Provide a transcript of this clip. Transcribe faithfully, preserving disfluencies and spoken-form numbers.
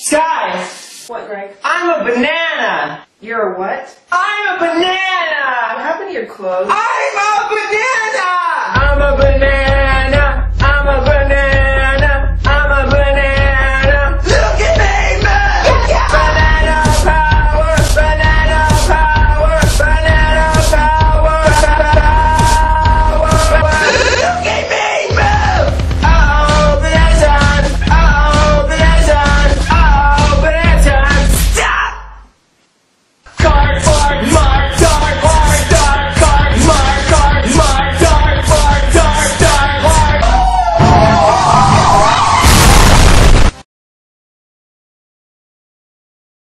Sky! What, Greg? I'm a banana! You're a what? I'm a banana! What happened to your clothes? I'm a banana! I'm a banana!